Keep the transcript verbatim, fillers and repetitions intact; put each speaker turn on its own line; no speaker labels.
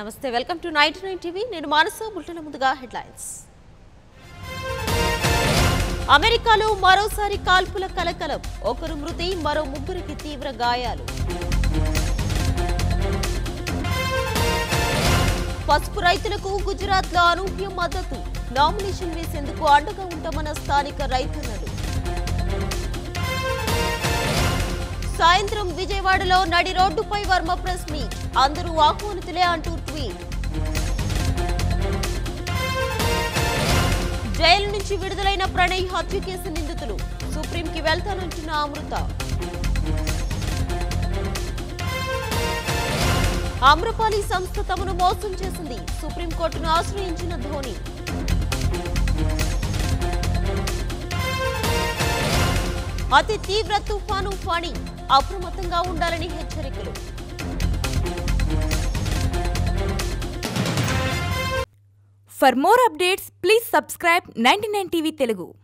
నమస్తే welcome to ninety nine TV నేను Manasa bulletin ముందుగా హెడ్లైన్స్ అమెరికాలో మరోసారి కాల్పుల కలకలం ఒకరు మృతి మరో ముగ్గురికి తీవ్ర గాయాలు పసుపు రైతులకు గుజరాత్లో అనూహ్య మద్దతు నామినేషన్ వేసేందుకు అండగా ఉంటామన్న స్థానిక రైతన్నలు సాయంత్రం విజయవాడలో నడి రోడ్డుపై వర్మ ప్రెస్ మీట్ అందరూ ఆహ్వానితులే అంటూ ట్వీట్ జైలు నుంచి విడుదలైన ప్రణయ్ హత్య కేసు నిందితులు సుప్రీంకి వెళ్తానంటున్న అమృత ఆమ్రపాలి సంస్థ తమను మోసం చేసింది సుప్రీంకోర్టును ఆశ్రయించిన ధోని అతి తీవ్ర తుఫాను ఫణి అప్రమత్తంగా ఉండాలని హెచ్చరికలు
For more updates, please subscribe ninety nine T V Telugu.